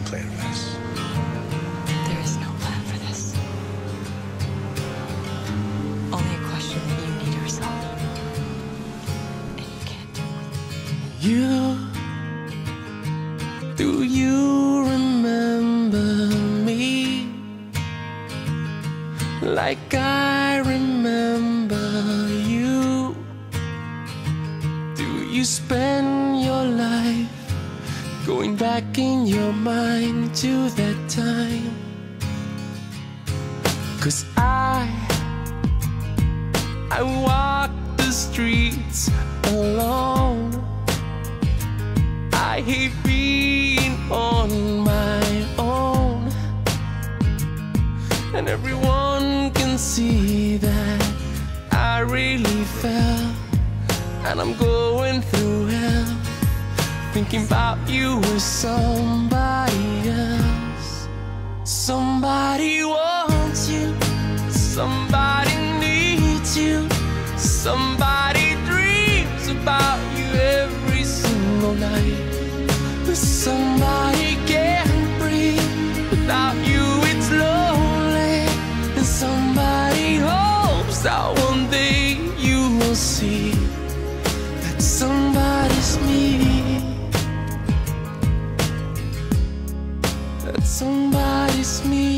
plan for this. There is no plan for this. Only a question that you need to resolve. And you can't do it. Do you remember me like I remember you? Do you spend your life going back in your mind to that time? 'Cause I walk the streets alone. I hate being on my own, and everyone can see that I really fell, and I'm going through hell, thinking about you with somebody else. Somebody wants you, somebody needs you, somebody dreams about you every single night. Somebody can't breathe without you, it's lonely. And somebody hopes that one day you will see that somebody's me, that somebody's me.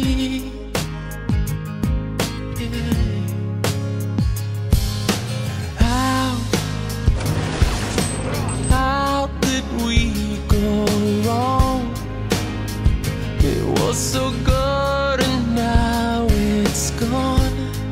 Yeah. How did we go wrong? It was so good and now it's gone.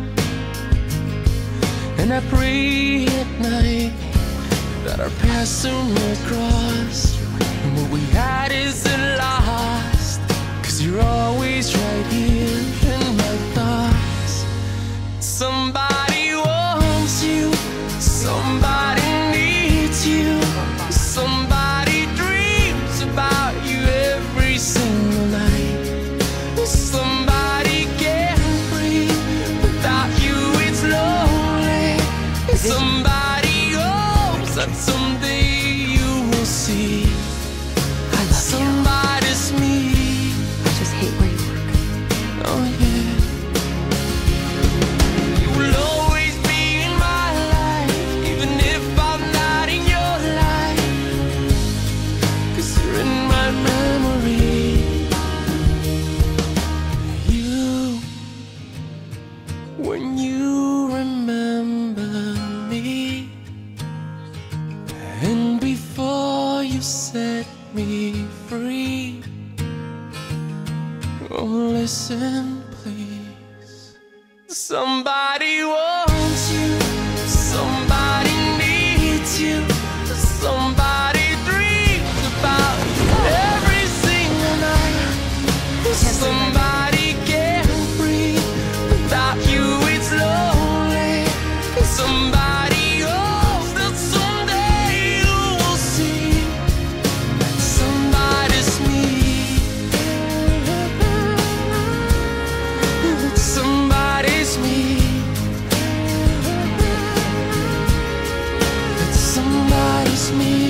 And I pray at night that our paths soon will cross, and what we had isn't lost, 'cause you're always right here in my thoughts. Somebody wants you, somebody needs you, somebody dreams about you every single night. Somebody can't breathe without you, it's lonely. Somebody hopes that someday you will see I love somebody's me. you. I just hate where you work. Oh yeah. You will always be in my life, even if I'm not in your life, 'cause you're in my memory. You, when you remember me, and before you set me free, oh listen please. Somebody wants you, somebody needs you, somebody dreams about you every single night. Somebody can't breathe without you, it's lonely. Somebody hopes that someday you will see that somebody's me, that somebody's me, that somebody's me.